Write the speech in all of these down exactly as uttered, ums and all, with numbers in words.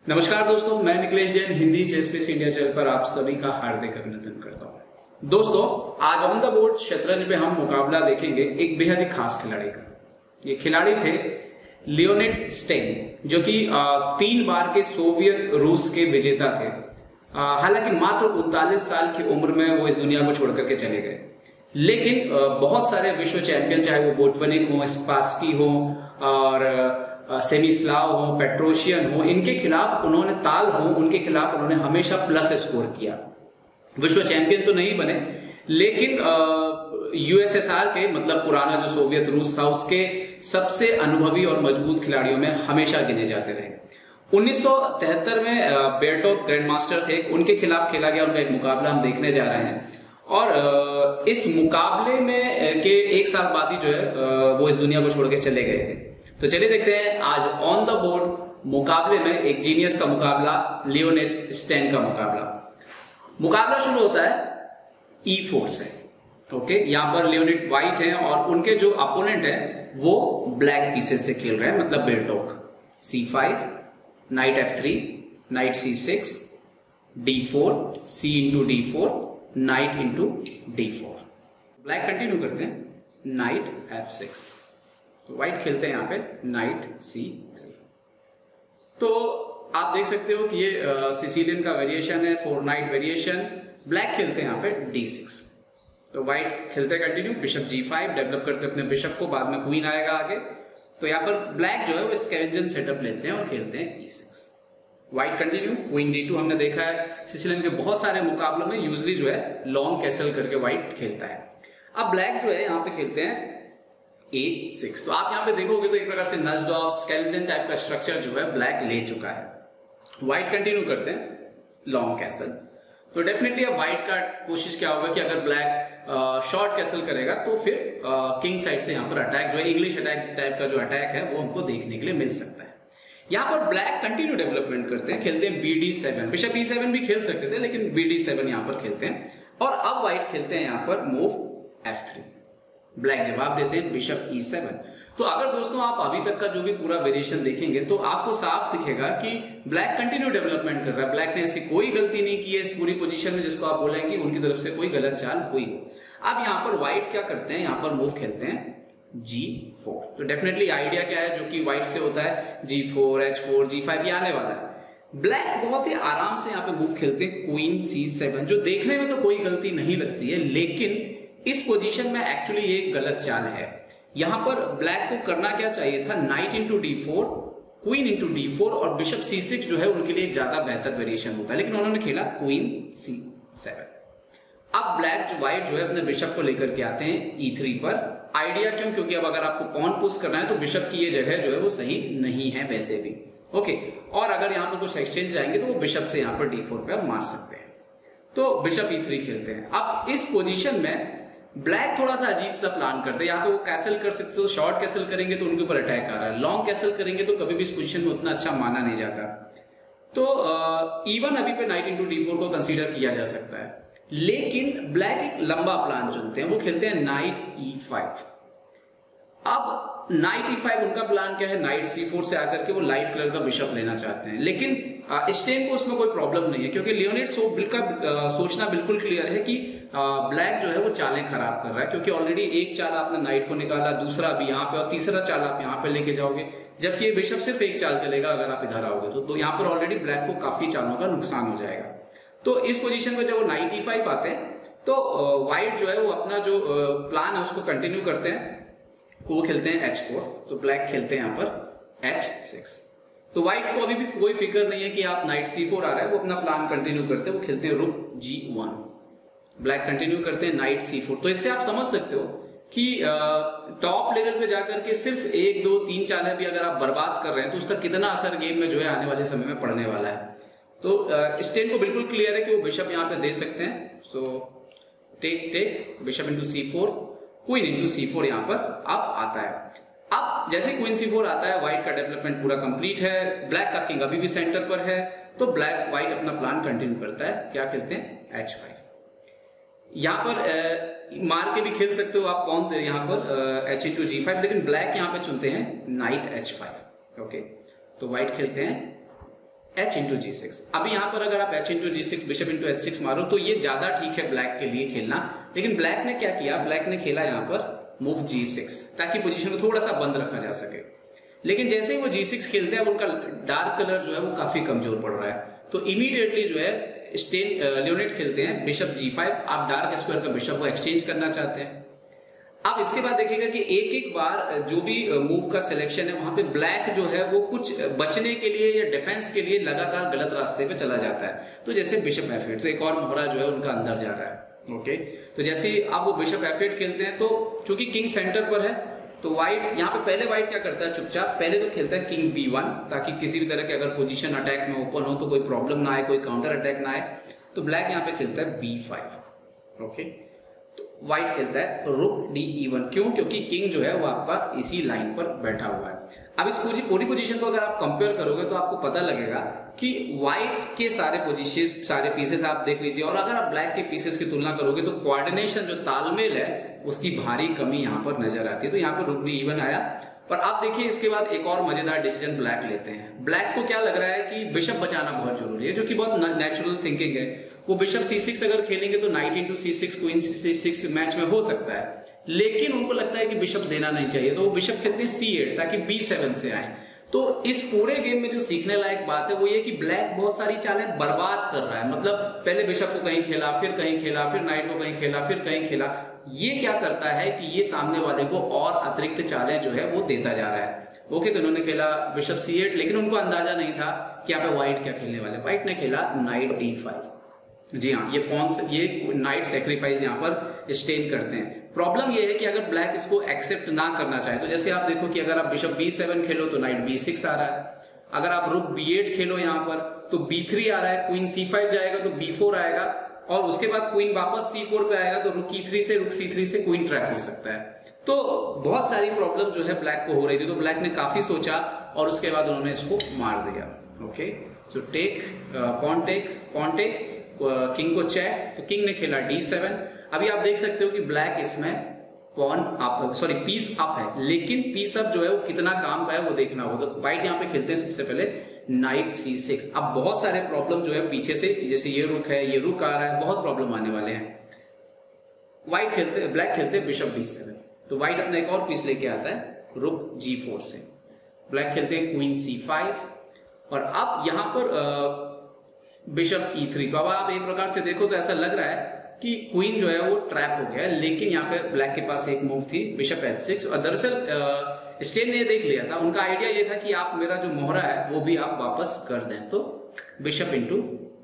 नमस्कार दोस्तों, मैं निकलेश जैन हिंदी चेसबaseindia चैनल पर आप सभी का हार्दिक अभिनंदन करता हूं। दोस्तों, आज ऑन द बोर्ड शतरंज पे हम मुकाबला देखेंगे एक बेहद ही खास खिलाड़ी का। ये खिलाड़ी थे लियोनिड स्टेन, जो कि तीन बार के सोवियत रूस के विजेता थे। हालांकि मात्र उनतालीस साल की उम्र में वो इस दुनिया को छोड़ करके चले गए, लेकिन बहुत सारे विश्व चैंपियन, चाहे वो बोटवनिक हो, स्पासकी हो और सेमिस्लाव हो, पेट्रोशियन हो, इनके खिलाफ उन्होंने ताल हो, उनके खिलाफ उन्होंने हमेशा प्लस स्कोर किया। विश्व चैंपियन तो नहीं बने, लेकिन यूएसएसआर के मतलब पुराना जो सोवियत रूस था उसके सबसे अनुभवी और मजबूत खिलाड़ियों में हमेशा गिने जाते रहे। उन्नीस सौ तिहत्तर में बेरटोक ग्रैंड मास्टर थे, उनके खिलाफ खेला गया उनका एक मुकाबला हम देखने जा रहे हैं। और इस मुकाबले में के एक साल बाद ही जो है वो इस दुनिया को छोड़ के चले गए थे। तो चलिए देखते हैं आज ऑन द बोर्ड मुकाबले में एक जीनियस का मुकाबला, लियोनिड स्टेन का मुकाबला। मुकाबला शुरू होता है ई फोर से। ओके, यहां पर लियोनिड व्हाइट है और उनके जो अपोनेंट है वो ब्लैक पीसेस से खेल रहे हैं, मतलब बेरटोक। C five, knight F three, knight C six, D four, C into D four, knight into D four. Black continue करते हैं, नाइट एफ सिक्स। तो व्हाइट खेलते हैं यहाँ पे नाइट सी थ्री। तो आप देख सकते हो कि ये सिसिलियन का वेरिएशन है, फोर नाइट वेरिएशन। ब्लैक खेलते हैं यहाँ पे डी सिक्स। तो व्हाइट खेलते हैं continue, bishop G five, develop करते हैं अपने बिशप को, बाद में क्वीन आएगा आगे। तो यहाँ पर ब्लैक जो है वो स्कैवेंजन सेटअप लेते हैं और खेलते हैं E six. White continue, queen D two. हमने देखा है सिसिलियन के बहुत सारे मुकाबलों में यूजली जो है लॉन्ग कैसल करके व्हाइट खेलता है। अब ब्लैक जो है यहाँ पे खेलते हैं ए सिक्स। तो आप यहाँ पे देखोगे तो एक प्रकार से नज्ड ऑफ स्केलेटन टाइप का स्ट्रक्चर जो है ब्लैक ले चुका है। व्हाइट कंटिन्यू करते हैं लॉन्ग कैसल। तो डेफिनेटली अब व्हाइट का कोशिश क्या होगा कि अगर ब्लैक शॉर्ट कैसल करेगा तो फिर किंग साइड से यहाँ पर अटैक जो है, इंग्लिश अटैक टाइप का जो अटैक है वो हमको देखने के लिए मिल सकता है। यहाँ पर ब्लैक कंटिन्यू डेवलपमेंट करते हैं, खेलते हैं B D seven. Bishop E seven भी खेल सकते थे, लेकिन बी डी सेवन यहाँ पर खेलते हैं। और अब व्हाइट खेलते हैं यहाँ पर मूव एफ थ्री। ब्लैक जवाब देते हैं बिशप ई सेवन। तो अगर दोस्तों आप अभी तक का जो भी पूरा वेरिएशन देखेंगे तो आपको साफ दिखेगा कि ब्लैक कंटिन्यू डेवलपमेंट कर रहा है। ब्लैक ने ऐसी कोई गलती नहीं की है इस पूरी पोजीशन में जिसको आप बोलें कि उनकी तरफ से कोई गलत चाल हुई हो। अब यहाँ पर व्हाइट क्या करते हैं, यहाँ पर मूव खेलते हैं जी फोर। तो डेफिनेटली आइडिया क्या है जो कि व्हाइट से होता है, G four, H four, G five, ये आने वाला है। ब्लैक बहुत ही आराम से यहाँ पे मूव खेलते हैं क्वीन सी सेवन, जो देखने में तो कोई गलती नहीं लगती है, लेकिन इस पोजीशन में एक्चुअली ये गलत चाल है। यहां पर ब्लैक को करना क्या चाहिए था, knight into D four, queen into D four और बिशप सी सिक्स जो है उनके लिए ज्यादा बेहतर वेरिएशन होता है, लेकिन उन्होंने खेला क्वीन सी सेवन। अब ब्लैक जो व्हाइट जो है अपने बिशप को लेकर के आते हैं ई थ्री पर। आइडिया क्यों, क्योंकि अब अगर आपको पॉन पुश करना है तो बिशप की ये जगह जो है वो सही नहीं है वैसे भी। ओके, और अगर यहाँ पर कुछ एक्सचेंज जाएंगे तो वो बिशप से यहाँ पर डी फोर पे मार सकते हैं। तो बिशप ई थ्री खेलते हैं। अब इस पोजिशन में ब्लैक थोड़ा सा अजीब सा प्लान करते हैं। यहाँ पे वो कैसल कर सकते हो, शॉर्ट कैसल करेंगे तो उनके ऊपर अटैक आ रहा है, लॉन्ग कैसल करेंगे तो कभी भी इस पोजीशन में उतना अच्छा माना नहीं जाता। तो इवन अभी पे नाइट इंटू डी फोर को कंसीडर किया जा सकता है, लेकिन ब्लैक एक लंबा प्लान चुनते हैं, वो खेलते हैं नाइट ई फाइव। अब नाइट ई फाइव उनका प्लान क्या है, नाइट सी फोर से आकर के वो लाइट कलर का बिशप लेना चाहते हैं, लेकिन स्टेन को उसमें कोई प्रॉब्लम नहीं है, क्योंकि लियोनिड सो का सोचना बिल्कुल क्लियर है कि ब्लैक जो है वो चालें खराब कर रहा है, क्योंकि ऑलरेडी एक चाल आपने नाइट को निकाला, दूसरा अभी यहाँ पे और तीसरा चाल आप यहाँ पे लेके जाओगे, जबकि ये बिशप सिर्फ एक चाल चलेगा अगर आप इधर आओगे तो, तो यहाँ पर ऑलरेडी ब्लैक को काफी चालों का नुकसान हो जाएगा। तो इस पोजीशन में जब वो नाइट ई फाइव आते हैं तो व्हाइट जो है वो अपना जो प्लान है उसको कंटिन्यू करते हैं, वो खेलते हैं एच फोर। तो ब्लैक खेलते हैं यहाँ पर एच सिक्स। तो व्हाइट को अभी भी कोई फिक्र नहीं है कि आप नाइट सी फोर आ रहा है, वो अपना प्लान कंटिन्यू करते हैं, वो खेलते हैं रुक जी वन। ब्लैक कंटिन्यू करते हैं नाइट सी फोर। तो इससे आप समझ सकते हो कि टॉप लेवल पे जाकर के सिर्फ एक दो तीन चालें भी अगर आप बर्बाद कर रहे हैं तो उसका कितना असर गेम में जो है आने वाले समय में पड़ने वाला है। तो स्टेन को बिल्कुल क्लियर है कि वो बिशप यहाँ पे दे सकते हैं। So take take, bishop into C four, queen into C four यहाँ पर अब आता है। अब जैसे क्वीन सी फोर आता है, व्हाइट का डेवलपमेंट पूरा कंप्लीट है, ब्लैक का किंग अभी भी सेंटर पर है, तो ब्लैक व्हाइट अपना प्लान कंटिन्यू करता है। क्या खेलते हैं एच फाइव। यहाँ पर आ, मार के भी खेल सकते हो आप पॉन यहाँ पर एच इंटू जी फाइव, लेकिन ब्लैक यहाँ पे चुनते हैं नाइट एच फाइव। ओके, तो व्हाइट खेलते हैं एच इंटू जी सिक्स। अभी यहाँ पर अगर आप H into G six bishop into H six मारो तो ये ज्यादा ठीक है ब्लैक के लिए खेलना, लेकिन ब्लैक ने क्या किया, ब्लैक ने खेला यहाँ पर मूव जी सिक्स ताकि पोजीशन को थोड़ा सा बंद रखा जा सके। लेकिन जैसे ही वो जी सिक्स खेलते हैं उनका डार्क कलर जो है वो काफी कमजोर पड़ रहा है, तो इमीडिएटली जो है स्टेन लियोनिड खेलते हैं बिशप जी फाइव। आप डार्क स्क्वायर का बिशप वो एक्सचेंज करना चाहते हैं। अब इसके बाद देखिएगा कि एक एक बार जो भी मूव का सिलेक्शन है वहां पे ब्लैक जो है वो कुछ बचने के लिए या डिफेंस के लिए लगातार गलत रास्ते पे चला जाता है। तो जैसे बिशप एफ एट, तो एक और मोहरा जो है उनका अंदर जा रहा है। ओके, तो जैसे अब वो बिशप एफ एट खेलते हैं तो चूंकि किंग सेंटर पर है तो व्हाइट यहाँ पे पहले व्हाइट क्या करता है, चुपचाप पहले तो खेलता है किंग बी वन, ताकि किसी भी तरह के अगर पोजीशन अटैक में ओपन हो तो कोई प्रॉब्लम ना आए, कोई काउंटर अटैक ना आए। तो ब्लैक यहाँ पे खेलता है बी फाइव। ओके, व्हाइट खेलता है रुक डी ई वन। क्यों? क्योंकि किंग जो है वो आपका इसी लाइन पर बैठा हुआ है। अब इस पूरी पोजीशन को अगर आप कंपेयर करोगे तो आपको पता लगेगा कि व्हाइट के सारे पोजीशन सारे पीसेस आप देख लीजिए, और अगर आप ब्लैक के पीसेस की तुलना करोगे तो कोऑर्डिनेशन जो तालमेल है उसकी भारी कमी यहाँ पर नजर आती है। तो यहाँ पर रुक डी ई वन आया। पर आप देखिए इसके बाद एक और मजेदार डिसीजन ब्लैक लेते हैं। ब्लैक को क्या लग रहा है कि बिशप बचाना बहुत जरूरी है, जो कि बहुत नेचुरल थिंकिंग है। वो बिशप सी सिक्स अगर खेलेंगे तो knight into C six queen C six match में हो सकता है, लेकिन उनको लगता है कि बिशप देना नहीं चाहिए, तो वो बिशप खेलते हैं सी एट ताकि बी सेवन से आए। तो इस पूरे गेम में जो सीखने लायक बात है वो ये कि ब्लैक बहुत सारी चालें बर्बाद कर रहा है। मतलब पहले बिशप को कहीं खेला, फिर कहीं खेला, फिर नाइट को कहीं खेला, फिर कहीं खेला। ये क्या करता है कि ये सामने वाले को और अतिरिक्त चालें जो है वो देता जा रहा है। ओके, तो इन्होंने खेला बिशप सी एट, लेकिन उनको अंदाजा नहीं था कि यहाँ पे व्हाइट क्या खेलने वाले। व्हाइट ने खेला नाइट डी फाइव। जी हाँ, ये पॉन ये नाइट सेक्रीफाइस यहाँ पर स्टेन करते हैं। प्रॉब्लम ये है कि अगर ब्लैक इसको एक्सेप्ट ना करना चाहे तो जैसे आप देखो कि अगर आप बिशप बी सेवन खेलो तो नाइट बी सिक्स आ रहा है, अगर आप रुक बी एट खेलो यहाँ पर तो बी थ्री आ रहा है, क्वीन सी फाइव जाएगा तो बी फोर आएगा, और उसके बाद क्वीन वापस सी फोर पे आएगा तो रुक ई थ्री से रुक सी थ्री से क्वीन ट्रैप हो सकता है। तो बहुत सारी प्रॉब्लम जो है ब्लैक को हो रही थी, तो ब्लैक ने काफी सोचा और उसके बाद उन्होंने इसको मार दिया। Okay, so take pawn take pawn take king को चेक, तो किंग ने खेला डी सेवन। अभी आप देख सकते हो कि ब्लैक इसमें pawn up sorry piece up है, लेकिन पीस अप जो है वो कितना काम का है वो देखना होगा। तो व्हाइट यहाँ पे खेलते हैं सबसे पहले नाइट सी सिक्स। अब बहुत सारे प्रॉब्लम जो है पीछे से, जैसे ये रुक है, ये रुक आ रहा है, बहुत प्रॉब्लम आने वाले हैं। व्हाइट खेलते ब्लैक खेलते हैं बिशप बी सेवन, तो व्हाइट अपना एक और पीस लेके आता है रुक जी फोर से। ब्लैक खेलते हैं क्वीन सी फाइव, और अब यहां पर बिशप ई थ्री। तो अब आप एक प्रकार से देखो तो ऐसा लग रहा है कि क्वीन जो है वो ट्रैप हो गया है, लेकिन यहाँ पे ब्लैक के पास एक मूव थी बिशप एच सिक्स, और दरअसल स्टेन ने देख लिया था। उनका आइडिया ये था कि आप मेरा जो मोहरा है वो भी आप वापस कर दें, तो बिशप इंटू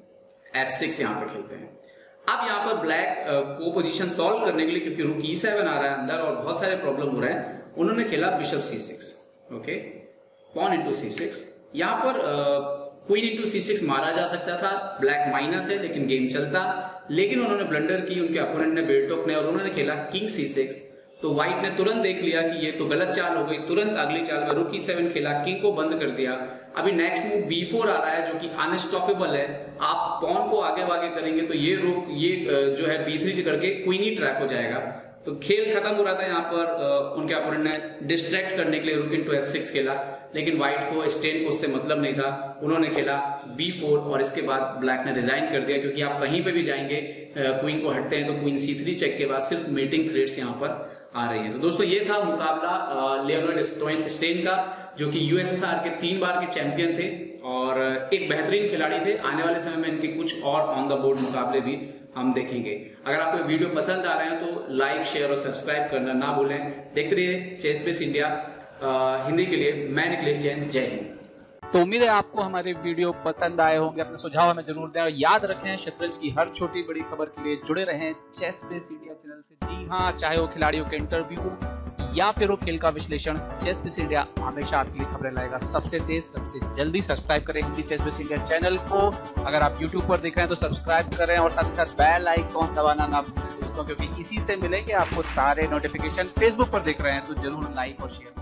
एच सिक्स यहाँ पे खेलते हैं। अब यहाँ पर ब्लैक को पोजीशन सॉल्व करने के लिए, क्योंकि रुक ई सेवन आ रहा है अंदर और बहुत सारे प्रॉब्लम हो रहे हैं, उन्होंने खेला bishop C six. Okay, pawn into C six. यहाँ पर क्वीन इंटू सी सिक्स मारा जा सकता था, ब्लैक माइनस है लेकिन गेम चलता, लेकिन उन्होंने ब्लंडर की, उनके अपोनेंट ने बेल्टॉक ने, और उन्होंने खेला किंग सी सिक्स। तो व्हाइट ने तुरंत देख लिया कि ये तो गलत चाल हो गई, तुरंत अगली चाल में रुक ई सेवन खेला, किंग को बंद कर दिया। अभी नेक्स्ट मूव बी फोर आ रहा है जो कि अनस्टॉपेबल है। आप पॉन को आगे वागे करेंगे तो ये रुक ये जो है बी थ्री करके क्वीन ही ट्रैप हो जाएगा, तो खेल खत्म हो रहा था। यहाँ पर उनके अपोनेंट ने डिस्ट्रैक्ट करने के लिए रुक इंटू एच सिक्स खेला, लेकिन व्हाइट को स्टेन को उससे मतलब नहीं था। उन्होंने खेला बी फोर, और इसके बाद ब्लैक ने रिजाइन कर दिया, क्योंकि आप कहीं पे भी जाएंगे क्वीन को हटते हैं तो क्वीन सी थ्री चेक के बाद सिर्फ मीटिंग थ्रेड्स यहाँ पर आ रही है। तो दोस्तों ये था मुकाबला लियोनिड स्टेन का, जो कि यूएसएसआर के तीन बार के चैंपियन थे और एक बेहतरीन खिलाड़ी थे। आने वाले समय में इनके कुछ और ऑन द बोर्ड मुकाबले भी हम देखेंगे। अगर आपको वीडियो पसंद आ रहे हैं तो लाइक शेयर और सब्सक्राइब करना ना भूलें। देखते रहिए चेस बेस इंडिया हिंदी के लिए। मैं निकलेश जैन, जय हिंद। तो उम्मीद है आपको हमारे वीडियो पसंद आए होंगे। अपने सुझाव हमें जरूर दें, और याद रखें शतरंज की हर छोटी बड़ी खबर के लिए जुड़े रहें चेस बेस इंडिया चैनल से। जी हाँ, चाहे वो खिलाड़ियों के इंटरव्यू या फिर वो खेल का विश्लेषण, चेस बेस इंडिया हमेशा आपके लिए खबरें लाएगा सबसे तेज सबसे जल्दी। सब्सक्राइब करें Hindi ChessBase India channel को। अगर आप यूट्यूब पर देख रहे हैं तो सब्सक्राइब करें, और साथ ही साथ बेल आइकॉन दबाना ना भूलें दोस्तों, क्योंकि इसी से मिलेंगे आपको सारे नोटिफिकेशन। फेसबुक पर देख रहे हैं तो जरूर लाइक और शेयर